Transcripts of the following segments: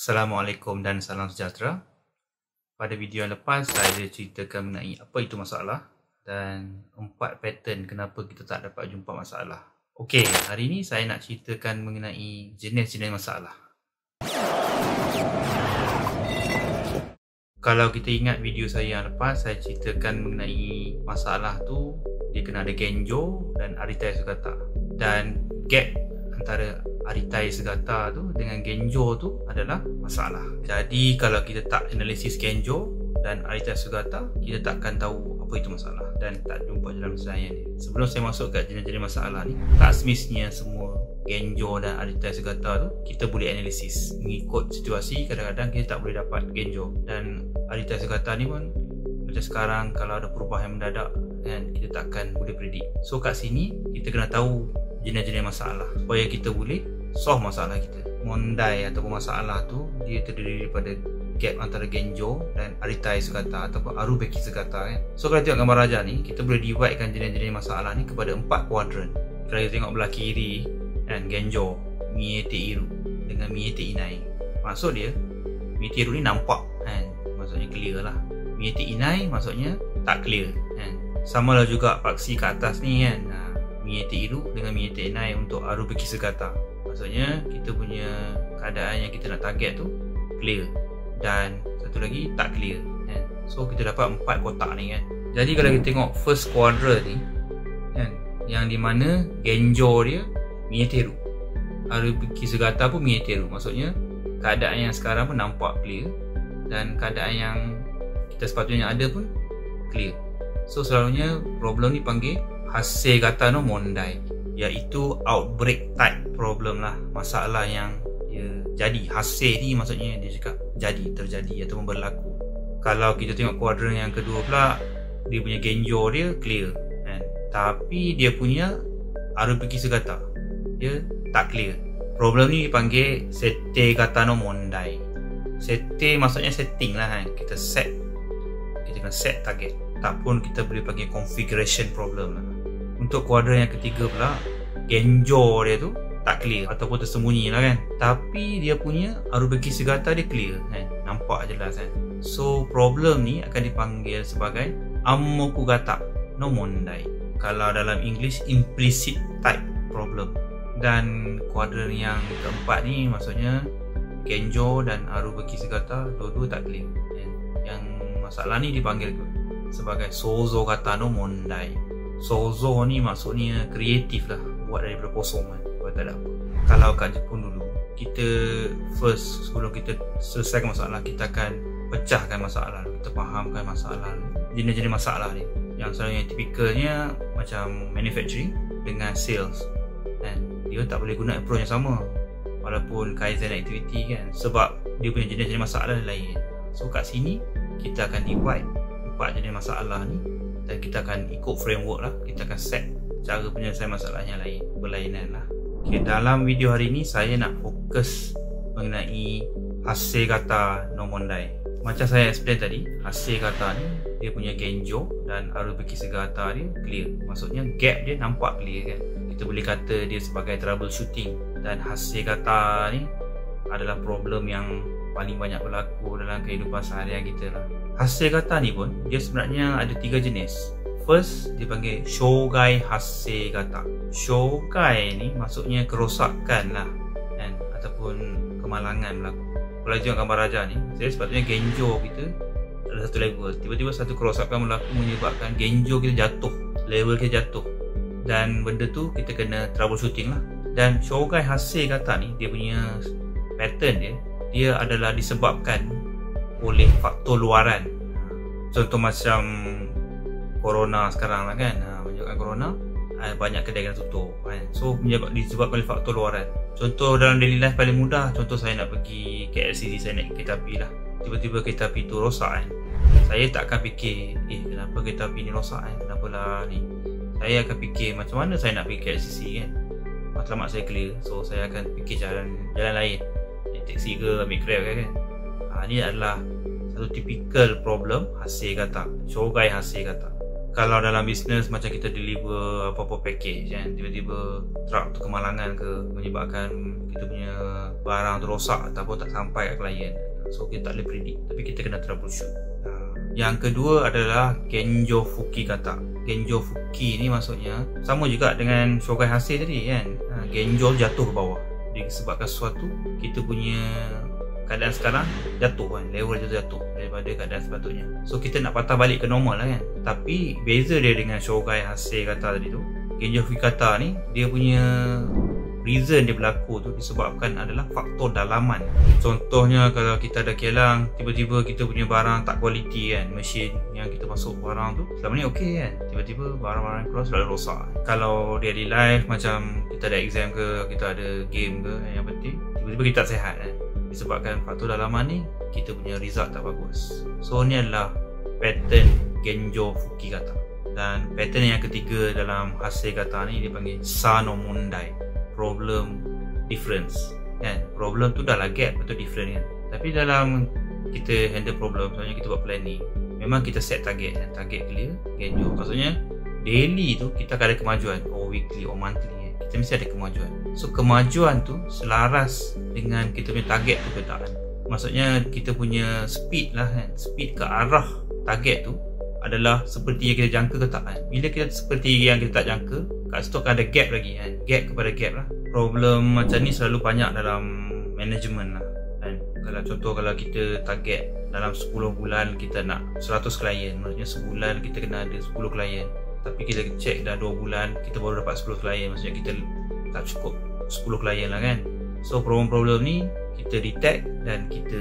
Assalamualaikum dan salam sejahtera. Pada video yang lepas saya ceritakan mengenai apa itu masalah dan 4 pattern kenapa kita tak dapat jumpa masalah. Okey, hari ini saya nak ceritakan mengenai jenis-jenis masalah. Kalau kita ingat video saya yang lepas, saya ceritakan mengenai masalah tu dia kena ada genjo dan aritai sugata. Dan gap antara aritai segata tu dengan genjo tu adalah masalah. Jadi kalau kita tak analisis genjo dan aritai sugata, kita takkan tahu apa itu masalah dan tak jumpa jalan penyelesaian dia. Sebelum saya masuk ke jenis-jenis masalah ni, tak semestinya semua genjo dan aritai segata tu kita boleh analisis. Mengikut situasi, kadang-kadang kita tak boleh dapat genjo dan aritai segata ni pun macam sekarang kalau ada perubahan mendadak kan, kita takkan boleh predik. So kat sini kita kena tahu jenis-jenis masalah supaya kita boleh solve masalah kita. Mondai ataupun masalah tu dia terdiri daripada gap antara genjo dan aritai sugata ataupun arubeki sugata kan. So kalau tengok gambar raja ni, kita boleh dividekan jenis-jenis masalah ni kepada 4 kuadran. Kalau kita tengok belah kiri kan, genjo, miete iru dengan miete inai. Maksud dia miete iru ni nampak kan, maksudnya clear lah. Miete inai maksudnya tak clear kan. Sama lah juga paksi kat atas ni kan, miete iru dengan miete inai untuk arubeki sugata. Maksudnya kita punya keadaan yang kita nak target tu clear dan satu lagi tak clear kan. So kita dapat 4 kotak ni kan. Jadi kalau kita tengok first quadrant ni kan, yang di mana genjo dia mieteru, arubeki sugata pun mieteru. Maksudnya keadaan yang sekarang pun nampak clear dan keadaan yang kita sepatutnya ada pun clear. So selalunya problem ni panggil hase gata no mondai, iaitu outbreak type problem lah. Masalah yang dia jadi. Hase ni maksudnya dia cakap jadi, terjadi ataupun berlaku. Kalau kita tengok kuadran yang kedua pula, dia punya genjo dia clear kan? Tapi dia punya arubeki sugata dia tak clear. Problem ni dipanggil sette gata no mondai. Sette maksudnya setting lah kan. Kita kena set target, ataupun kita boleh panggil configuration problem lah. Untuk kuadran yang ketiga pula, genjo dia tu tak clear ataupun tersembunyi lah kan. Tapi dia punya arubeki sugata dia clear kan, nampak jelas kan. So problem ni akan dipanggil sebagai ammokugata no mondai. Kalau dalam English, implicit type problem. Dan kuadran yang keempat ni maksudnya genjo dan arubeki sugata dua-dua tak clear kan. Yang masalah ni dipanggil sebagai sozo gata no mondai. Sozo ni maksudnya kreatif lah, buat daripada kosong kan, buat tak ada apa. Kalau kat Jepun dulu, kita first, sebelum kita selesaikan masalah, kita akan pecahkan masalah, kita fahamkan masalah, jenis-jenis masalah ni. Yang selalunya tipikalnya macam manufacturing dengan sales kan, dia tak boleh guna approach yang sama walaupun kaizen activity kan, sebab dia punya jenis-jenis masalah lain. So kat sini kita akan divide 4 jenis masalah ni dan kita akan ikut framework lah. Kita akan set cara penyelesaian masalah yang lain, berlainan lah. Okay, dalam video hari ni saya nak fokus mengenai hase gata no mondai. Macam saya explain tadi, hase gata ni dia punya genjo dan arubeki sugata dia clear. Maksudnya gap dia nampak clear kan. Kita boleh kata dia sebagai troubleshooting. Dan hase gata ni adalah problem yang paling banyak berlaku dalam kehidupan seharian kita lah. Hase gata ni pun dia sebenarnya ada 3 jenis. First dipanggil shogai hase gata. Shogai ni maksudnya kerosakan lah kan, ataupun kemalangan berlaku. Kalau tengok gambar raja ni, saya sepatutnya genjo kita ada satu level, tiba-tiba satu kerosakan berlaku menyebabkan genjo kita jatuh, level kita jatuh, dan benda tu kita kena troubleshooting lah. Dan shogai hase gata ni dia punya pattern dia adalah disebabkan oleh faktor luaran. Contoh macam corona sekarang lah kan, menunjukkan corona, banyak kedai kena tutup kan. So disebabkan oleh faktor luaran. Contoh dalam daily life paling mudah, contoh saya nak pergi KLCC, saya naik kereta api lah, tiba-tiba kereta api tu rosak kan. Saya tak akan fikir kenapa kereta api ni rosak kan, kenapa lah ni. Saya akan fikir macam mana saya nak pergi KLCC kan, matlamat saya clear. So saya akan fikir jalan lain, naik taksi ke, ambil grab kan. Ini adalah satu typical problem hase gata, shogai hase gata. Kalau dalam bisnes macam kita deliver apa-apa package kan, tiba-tiba truck tu kemalangan ke, menyebabkan kita punya barang tu rosak ataupun tak sampai kat klien. So kita tak boleh predict, tapi kita kena troubleshoot. Yang kedua adalah Genjo Fuki kata. Genjo Fuki ni maksudnya sama juga dengan Shogai Hase tadi kan. Genjo jatuh ke bawah. Disebabkan sesuatu, kita punya keadaan sekarang jatuh kan, level jatuh daripada keadaan sepatutnya. So kita nak patah balik ke normal lah kan. Tapi beza dia dengan Shogai Hase kata tadi tu, Genjo Fuki kata ni dia punya reason dia berlaku tu disebabkan adalah faktor dalaman. Contohnya kalau kita ada kilang, tiba-tiba kita punya barang tak kualiti kan, mesin yang kita masuk barang tu selama ni okey kan, tiba-tiba barang-barang keluar selalu rosak. Kalau daily life macam kita ada exam ke, kita ada game ke, yang penting tiba-tiba kita tak sihat kan, disebabkan faktor dalaman ni kita punya result tak bagus. So ni adalah pattern Genjo Fuki kata. Dan pattern yang ketiga dalam Hase kata ni dia panggil Sano Mondai, problem difference kan. Problem tu dah lah gap atau different kan. Tapi dalam kita handle problem, maksudnya kita buat planning, memang kita set target kan. Target clear, Genjo maksudnya daily tu kita akan ada kemajuan, or weekly or monthly kan. Kita mesti ada kemajuan. So kemajuan tu selaras dengan kita punya target tu ke tak kan. Maksudnya kita punya speed lah kan, speed ke arah target tu adalah seperti yang kita jangka ke tak kan. Bila kita seperti yang kita tak jangka, kat situ akan ada gap lagi kan. Gap kepada gap lah. Problem macam ni selalu banyak dalam management lah kan. Kalau contoh, kalau kita target dalam 10 bulan kita nak 100 klien, maksudnya sebulan kita kena ada 10 klien, tapi kita check dah 2 bulan kita baru dapat 10 klien, maksudnya kita tak cukup 10 klien lah kan. So problem-problem ni kita detect dan kita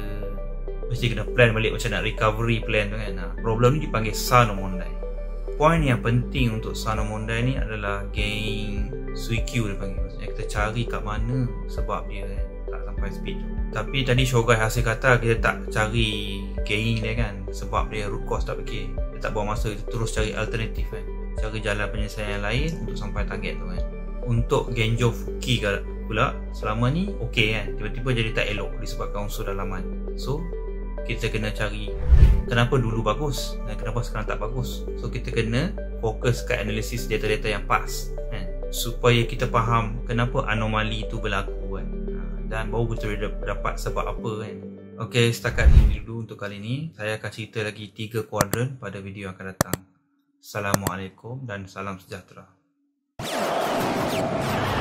mesti kena plan balik macam nak recovery plan tu kan. Problem ni dipanggil Sano Mondai. Poin yang penting untuk Sano Mondai ni adalah gain Suikyu dia panggil. Maksudnya kita cari kat mana sebab dia kan tak sampai speed tu. Tapi tadi Shogai Hase kata kita tak cari gain dia kan, sebab dia root cause tak fikir. Kita tak buang masa, kita terus cari alternatif kan, cari jalan penyelesaian yang lain untuk sampai target tu kan. Untuk Genjo Fuki pula, selama ni okey kan, tiba-tiba jadi tak elok disebabkan unsur dalaman. So kita kena cari kenapa dulu bagus dan kenapa sekarang tak bagus. So kita kena fokus ke analisis data-data yang pas kan, supaya kita faham kenapa anomali itu berlaku kan, dan baru kita dapat sebab apa kan. Ok, setakat ini dulu untuk kali ini. Saya akan cerita lagi 3 kuadran pada video yang akan datang. Assalamualaikum dan salam sejahtera.